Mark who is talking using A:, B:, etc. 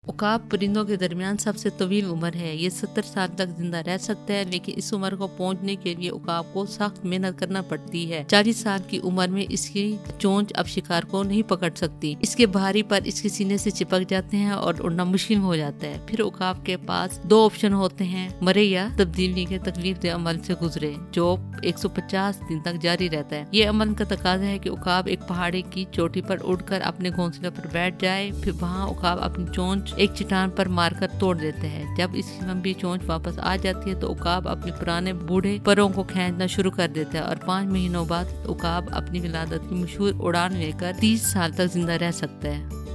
A: उकाब परिंदों के दरमियान सबसे तवील उम्र है। ये 70 साल तक जिंदा रह सकता है, लेकिन इस उम्र को पहुंचने के लिए उकाब को सख्त मेहनत करना पड़ती है। 40 साल की उम्र में इसकी चोंच अब शिकार को नहीं पकड़ सकती। इसके भारी पर इसके सीने से चिपक जाते हैं और उड़ना मुश्किल हो जाता है। फिर उकाब के पास दो ऑप्शन होते हैं, मरे या तब्दीली के तकलीफ अमल से गुजरे, जो 150 दिन तक जारी रहता है। ये अमल का तकाजा है कि उकाब एक पहाड़ी की चोटी पर उड़कर अपने घोंसले पर बैठ जाए। फिर वहाँ उकाब अपनी चोंच एक चट्टान पर मारकर तोड़ देते हैं। जब इसकी लंबी चोंच वापस आ जाती है तो उकाब अपने पुराने बूढ़े परों को खींचना शुरू कर देता है और 5 महीनों बाद उकाब अपनी विलादत की मशहूर उड़ान लेकर 30 साल तक जिंदा रह सकता है।